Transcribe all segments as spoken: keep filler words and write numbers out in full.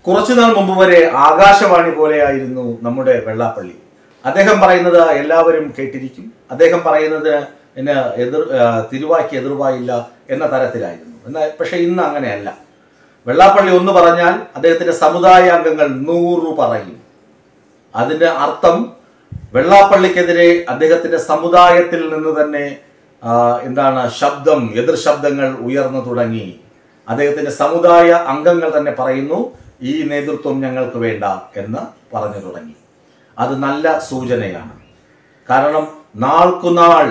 കുറച്ചു നാൾ മുമ്പ് വരെ ആകാശവാണി പോലെയായിരുന്നു നമ്മുടെ വെള്ളാപ്പള്ളി. അദ്ദേഹം പറയുന്നത് എല്ലാവരും കേട്ടിരിക്കും. അദ്ദേഹം പറയുന്നത് എന്നെ എതിർ തിരുവായ്ക്ക് എതിർവായില്ല എന്ന തരത്തിലായിരുന്നു. എന്നാൽ പക്ഷെ ഇന്ന് അങ്ങനെയല്ല. വെള്ളാപ്പള്ളി ഒന്ന് പറഞ്ഞാൽ അദ്ദേഹത്തിന്റെ സമുദായ അംഗങ്ങൾ നൂറു പറയും. അതിന്റെ അർത്ഥം വെള്ളാപ്പള്ളിക്കെതിരെ അദ്ദേഹത്തിന്റെ സമുദായത്തിൽ നിന്ന് തന്നെ എന്താണ് ശബ്ദം, എതിർ ശബ്ദങ്ങൾ ഉയർന്നു തുടങ്ങി. അദ്ദേഹത്തിന്റെ സമുദായ അംഗങ്ങൾ തന്നെ പറയുന്നു ഈ നേതൃത്വം ഞങ്ങൾക്ക് വേണ്ട എന്ന് പറഞ്ഞു തുടങ്ങി. അത് നല്ല സൂചനയാണ്. കാരണം നാൾക്കുനാൾ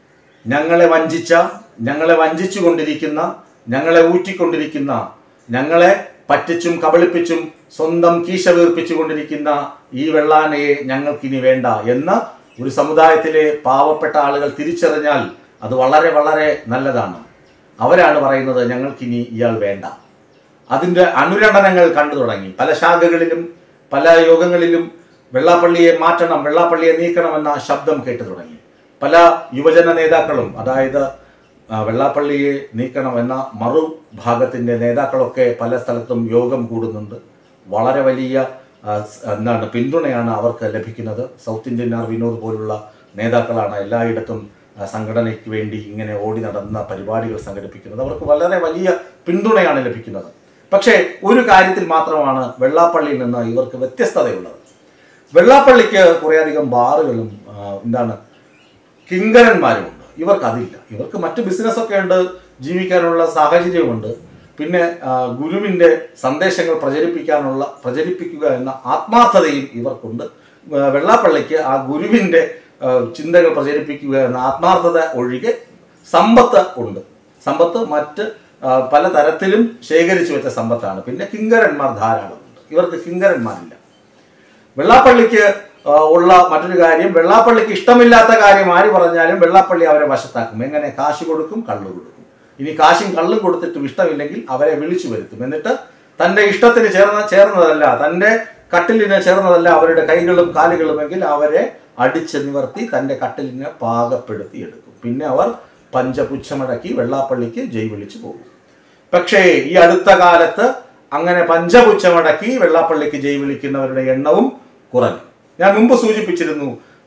ഞങ്ങളെ വഞ്ചിച്ച, ഞങ്ങളെ വഞ്ചിച്ചു കൊണ്ടിരിക്കുന്ന, ഞങ്ങളെ ഊറ്റിക്കൊണ്ടിരിക്കുന്ന, ഞങ്ങളെ പറ്റിച്ചും കബളിപ്പിച്ചും സ്വന്തം കീശ വീർപ്പിച്ചു കൊണ്ടിരിക്കുന്ന ഈ വെള്ളാനയെ ഞങ്ങൾക്കിനി വേണ്ട എന്ന് ഒരു സമുദായത്തിലെ പാവപ്പെട്ട ആളുകൾ തിരിച്ചറിഞ്ഞാൽ അത് വളരെ വളരെ നല്ലതാണ്. അവരാണ് പറയുന്നത് ഞങ്ങൾക്കിനി ഇയാൾ വേണ്ട. അതിൻ്റെ അനുരണനങ്ങൾ കണ്ടു തുടങ്ങി. പല ശാഖകളിലും പല യോഗങ്ങളിലും വെള്ളാപ്പള്ളിയെ മാറ്റണം, വെള്ളാപ്പള്ളിയെ നീക്കണമെന്ന ശബ്ദം കേട്ടു തുടങ്ങി. പല യുവജന നേതാക്കളും, അതായത് വെള്ളാപ്പള്ളിയെ നീക്കണമെന്ന മറുഭാഗത്തിൻ്റെ നേതാക്കളൊക്കെ പല സ്ഥലത്തും യോഗം കൂടുന്നുണ്ട്. വളരെ വലിയ എന്താണ് പിന്തുണയാണ് അവർക്ക് ലഭിക്കുന്നത്. സൗത്ത് ഇന്ത്യൻ ആർ വിനോദ് പോലുള്ള നേതാക്കളാണ് എല്ലായിടത്തും സംഘടനയ്ക്ക് വേണ്ടി ഇങ്ങനെ ഓടി നടന്ന പരിപാടികൾ സംഘടിപ്പിക്കുന്നത്. അവർക്ക് വളരെ വലിയ പിന്തുണയാണ് ലഭിക്കുന്നത്. പക്ഷേ ഒരു കാര്യത്തിൽ മാത്രമാണ് വെള്ളാപ്പള്ളിയിൽ നിന്ന് ഇവർക്ക് വ്യത്യസ്തതയുള്ളത്. വെള്ളാപ്പള്ളിക്ക് കുറേയധികം ബാറുകളും എന്താണ് കിങ്കരന്മാരുമുണ്ട്. ഇവർക്ക് അതില്ല. ഇവർക്ക് മറ്റ് ബിസിനസ്സൊക്കെ ഉണ്ട്, ജീവിക്കാനുള്ള സാഹചര്യമുണ്ട്. പിന്നെ ഗുരുവിൻ്റെ സന്ദേശങ്ങൾ പ്രചരിപ്പിക്കാനുള്ള പ്രചരിപ്പിക്കുക എന്ന ആത്മാർത്ഥതയും ഇവർക്കുണ്ട്. വെള്ളാപ്പള്ളിക്ക് ആ ഗുരുവിൻ്റെ ചിന്തകൾ പ്രചരിപ്പിക്കുക എന്ന ആത്മാർത്ഥത ഒഴികെ സമ്പത്ത് ഉണ്ട്. സമ്പത്ത് മറ്റ് പല തരത്തിലും ശേഖരിച്ചു വെച്ച സമ്പത്താണ്. പിന്നെ കിങ്കരന്മാർ ധാരാളമുണ്ട്. ഇവർക്ക് കിങ്കരന്മാരില്ല. വെള്ളാപ്പള്ളിക്ക് ഉള്ള മറ്റൊരു കാര്യം, വെള്ളാപ്പള്ളിക്ക് ഇഷ്ടമില്ലാത്ത കാര്യം ആര് പറഞ്ഞാലും വെള്ളാപ്പള്ളി അവരെ വശത്താക്കും. എങ്ങനെ? കാശ് കൊടുക്കും, കള്ളു കൊടുക്കും. ഇനി കാശും കള്ളും കൊടുത്തിട്ടും ഇഷ്ടമില്ലെങ്കിൽ അവരെ വിളിച്ചു വരുത്തും. എന്നിട്ട് തൻ്റെ ഇഷ്ടത്തിന് ചേർന്ന ചേർന്നതല്ല തൻ്റെ കട്ടിലിന് ചേർന്നതല്ല അവരുടെ കൈകളും കാലുകളുമെങ്കിൽ അവരെ അടിച്ച് നിവർത്തി തൻ്റെ കട്ടിലിനെ പാകപ്പെടുത്തി എടുക്കും. പിന്നെ അവർ പഞ്ചപുച്ഛമടക്കി വെള്ളാപ്പള്ളിക്ക് ജയ് വിളിച്ചു പോകും. പക്ഷേ ഈ അടുത്ത കാലത്ത് അങ്ങനെ പഞ്ചപുച്ഛമടക്കി വെള്ളാപ്പള്ളിക്ക് ജയ് വിളിക്കുന്നവരുടെ എണ്ണവും കുറഞ്ഞു. ഞാൻ മുമ്പ് സൂചിപ്പിച്ചിരുന്നു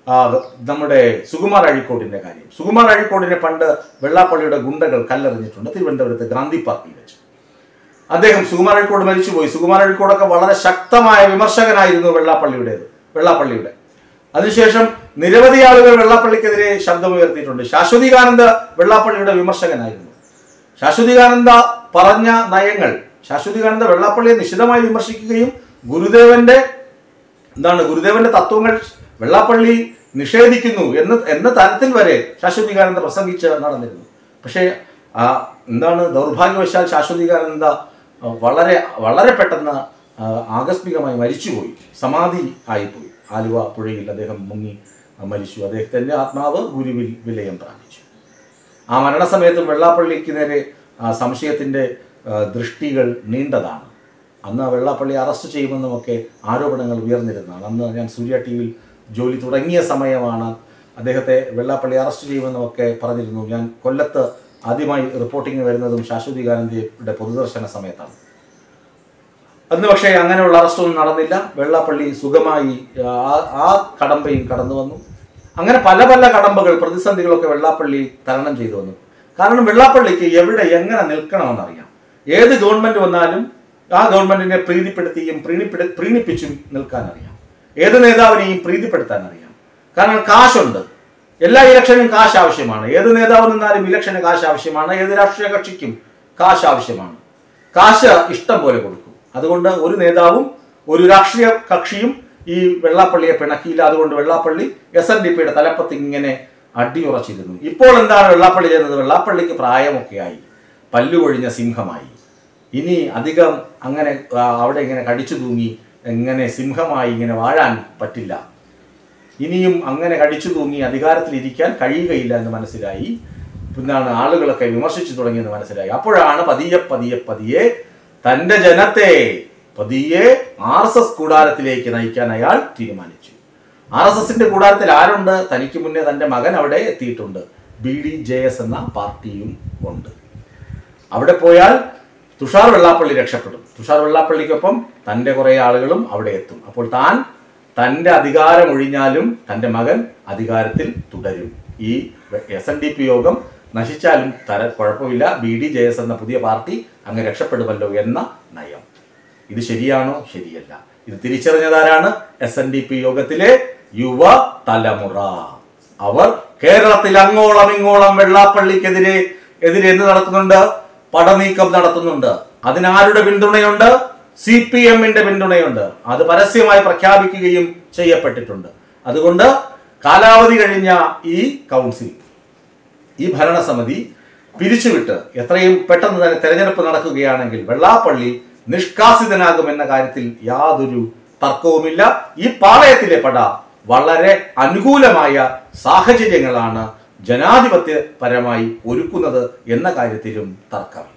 നമ്മുടെ സുകുമാർ അഴീക്കോടിന്റെ കാര്യം. സുകുമാർ അഴീക്കോടിനെ പണ്ട് വെള്ളാപ്പള്ളിയുടെ ഗുണ്ടകൾ കല്ലെറിഞ്ഞിട്ടുണ്ട് തിരുവനന്തപുരത്ത് ഗാന്ധി പാർക്കിൽ വെച്ച്. അദ്ദേഹം സുകുമാർ അഴീക്കോട് മരിച്ചുപോയി. സുകുമാർ അഴീക്കോടൊക്കെ വളരെ ശക്തമായ വിമർശകനായിരുന്നു വെള്ളാപ്പള്ളിയുടേത് വെള്ളാപ്പള്ളിയുടെ അതിനുശേഷം നിരവധി ആളുകൾ വെള്ളാപ്പള്ളിക്കെതിരെ ശബ്ദമുയർത്തിയിട്ടുണ്ട്. ശാശ്വതികാനന്ദ വെള്ളാപ്പള്ളിയുടെ വിമർശകനായിരുന്നു. ശാശ്വതികാനന്ദ പറഞ്ഞ നയങ്ങൾ, ശാശ്വതികാനന്ദ വെള്ളാപ്പള്ളിയെ നിശിതമായി വിമർശിക്കുകയും ഗുരുദേവന്റെ എന്താണ് ഗുരുദേവന്റെ തത്വങ്ങൾ വെള്ളാപ്പള്ളി നിഷേധിക്കുന്നു എന്ന് എന്ന തരത്തിൽ വരെ ശാശ്വതികാനന്ദ പ്രസംഗിച്ച് നടന്നിരുന്നു. പക്ഷേ ആ എന്താണ് ദൗർഭാഗ്യവശാൽ ശാശ്വതികാനന്ദ വളരെ വളരെ പെട്ടെന്ന് ആകസ്മികമായി മരിച്ചുപോയി, സമാധി ആയിപ്പോയി. ആലുവ പുഴയിൽ അദ്ദേഹം മുങ്ങി മരിച്ചു. അദ്ദേഹത്തിൻ്റെ ആത്മാവ് ഗുരുവിൽ വിലയം പ്രാപിച്ചു. ആ മരണസമയത്തും വെള്ളാപ്പള്ളിക്ക് നേരെ സംശയത്തിൻ്റെ ദൃഷ്ടികൾ നീണ്ടതാണ്. അന്ന് വെള്ളാപ്പള്ളി അറസ്റ്റ് ചെയ്യുമെന്നുമൊക്കെ ആരോപണങ്ങൾ ഉയർന്നിരുന്നതാണ്. അന്ന് ഞാൻ സൂര്യ ടി വിയിൽ ജോലി തുടങ്ങിയ സമയമാണ്. അദ്ദേഹത്തെ വെള്ളാപ്പള്ളി അറസ്റ്റ് ചെയ്യുമെന്നുമൊക്കെ പറഞ്ഞിരുന്നു. ഞാൻ കൊല്ലത്ത് ആദ്യമായി റിപ്പോർട്ടിങ് വരുന്നതും ശാശ്വതികാനന്ദയുടെ പൊതുദർശന സമയത്താണ്. അന്ന് പക്ഷേ അങ്ങനെയുള്ള അറസ്റ്റൊന്നും നടന്നില്ല. വെള്ളാപ്പള്ളി സുഖമായി ആ കടമ്പയും കടന്നു വന്നു. അങ്ങനെ പല പല കടമ്പകൾ, പ്രതിസന്ധികളൊക്കെ വെള്ളാപ്പള്ളി തരണം ചെയ്തു വന്നു. കാരണം വെള്ളാപ്പള്ളിക്ക് എവിടെ എങ്ങനെ നിൽക്കണമെന്നറിയാം. ഏത് ഗവൺമെൻറ് വന്നാലും ആ ഗവൺമെൻറ്റിനെ പ്രീതിപ്പെടുത്തിയും പ്രീണിപ്പെടു പ്രീണിപ്പിച്ചും നിൽക്കാനറിയാം. ഏത് നേതാവിനെയും പ്രീതിപ്പെടുത്താൻ അറിയാം. കാരണം കാശുണ്ട്. എല്ലാ ഇലക്ഷനും കാശ് ആവശ്യമാണ്. ഏത് നേതാവ് നിന്നാലും ഇലക്ഷന് കാശ് ആവശ്യമാണ്. ഏത് രാഷ്ട്രീയ കക്ഷിക്കും കാശ് ആവശ്യമാണ്. കാശ് ഇഷ്ടം പോലെ കൊടുക്കും. അതുകൊണ്ട് ഒരു നേതാവും ഒരു രാഷ്ട്രീയ കക്ഷിയും ഈ വെള്ളാപ്പള്ളിയെ പിണക്കിയില്ല. അതുകൊണ്ട് വെള്ളാപ്പള്ളി എസ് എൻ ഡി പിയുടെ തലപ്പത്ത് ഇങ്ങനെ അടിയുറച്ചിരുന്നു. ഇപ്പോൾ എന്താണ് വെള്ളാപ്പള്ളി ചെയ്യുന്നത്? വെള്ളാപ്പള്ളിക്ക് പ്രായമൊക്കെയായി, പല്ലുകൊഴിഞ്ഞ സിംഹമായി. ഇനി അധികം അങ്ങനെ അവിടെ ഇങ്ങനെ കടിച്ചു തൂങ്ങി ഇങ്ങനെ സിംഹമായി ഇങ്ങനെ വാഴാൻ പറ്റില്ല. ഇനിയും അങ്ങനെ കടിച്ചു തൂങ്ങി അധികാരത്തിലിരിക്കാൻ കഴിയുകയില്ല എന്ന് മനസ്സിലായി. പിന്നാണ് ആളുകളൊക്കെ വിമർശിച്ചു തുടങ്ങിയെന്ന് മനസ്സിലായി. അപ്പോഴാണ് പതിയെ പതിയെ പതിയെ തൻ്റെ ജനത്തെ പതിയെ ആർ എസ് എസ് കൂടാരത്തിലേക്ക് നയിക്കാൻ അയാൾ തീരുമാനിച്ചു. ആർ എസ് എസിന്റെ കൂടാരത്തിൽ ആരുണ്ട്? തനിക്ക് മുന്നേ തൻ്റെ മകൻ അവിടെ എത്തിയിട്ടുണ്ട്. ബി ഡി ജെ എസ് എന്ന പാർട്ടിയും ഉണ്ട്. അവിടെ പോയാൽ തുഷാർ വെള്ളാപ്പള്ളി രക്ഷപ്പെടും. തുഷാർ വെള്ളാപ്പള്ളിക്കൊപ്പം തൻ്റെ കുറേ ആളുകളും അവിടെ എത്തും. അപ്പോൾ താൻ തൻ്റെ അധികാരം ഒഴിഞ്ഞാലും തൻ്റെ മകൻ അധികാരത്തിൽ തുടരും. ഈ എസ് എൻ ഡി പി യോഗം നശിച്ചാലും തര കുഴപ്പമില്ല, ബി ഡി ജെ എസ് എന്ന പുതിയ പാർട്ടി അങ്ങ് രക്ഷപ്പെടുമല്ലോ എന്ന നയം. ഇത് ശരിയാണോ? ശരിയല്ല. ഇത് തിരിച്ചറിഞ്ഞതാരാണ്? എസ് എൻ ഡി പി യോഗത്തിലെ യുവ തലമുറ. അവർ കേരളത്തിൽ അങ്ങോളം ഇങ്ങോളം വെള്ളാപ്പള്ളിക്കെതിരെ എതിരെ എന്ത് നടത്തുന്നുണ്ട്? പടനീക്കം നടത്തുന്നുണ്ട്. അതിനാരുടെ പിന്തുണയുണ്ട്? സി പി എമ്മിന്റെ പിന്തുണയുണ്ട്. അത് പരസ്യമായി പ്രഖ്യാപിക്കുകയും ചെയ്യപ്പെട്ടിട്ടുണ്ട്. അതുകൊണ്ട് കാലാവധി കഴിഞ്ഞ ഈ കൗൺസിൽ, ഈ ഭരണസമിതി പിരിച്ചുവിട്ട് എത്രയും പെട്ടെന്ന് തന്നെ തെരഞ്ഞെടുപ്പ് നടക്കുകയാണെങ്കിൽ വെള്ളാപ്പള്ളി നിഷ്കാസിതനാകുമെന്ന കാര്യത്തിൽ യാതൊരു തർക്കവുമില്ല. ഈ പാളയത്തിലെ പട വളരെ അനുകൂലമായ സാഹചര്യങ്ങളാണ് ജനാധിപത്യപരമായി ഒരുക്കുന്നത് എന്ന കാര്യത്തിലും തർക്കമില്ല.